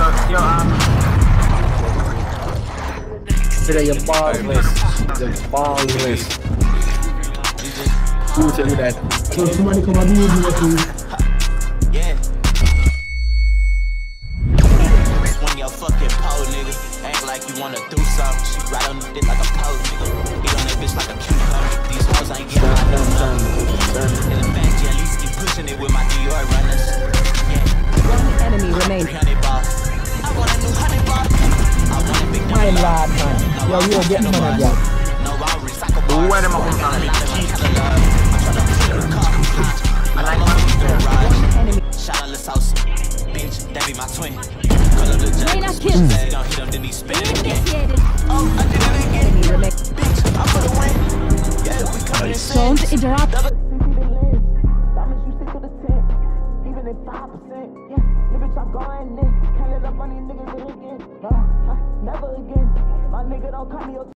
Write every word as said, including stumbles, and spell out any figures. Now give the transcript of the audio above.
yo, um. Today you're ballless. You're ballless. Who tell you that? So somebody come and do it, please. Yeah. Swing your fucking pole, nigga. Act like you wanna do something. She right on the dick like a pole, nigga. Get on that bitch like a cucumber. These hoes ain't getting my number. In the back, yeah, at least keep pushing it with my Dior runners. Yeah. One enemy remains. three hundred ball. I want a new hundred ball. I want a big My lord, man. Yo, you are getting money, yo. No, I'll recycle bars. Where am I going to I'm trying to flip a car. I like my garage. Shout out Lil Sauce. Bitch, that be my twin. Call up the judge. Don't hit him, then he spin it again. Oh, I did it again. Bitch, I'm for the win. Yeah, we coming in six. Don't interrupt. Diamonds, you stick to the tent. Even if five percent. Yeah, nigga, I'm going in. Can't let up on these niggas again. No, never again. My nigga don't call me.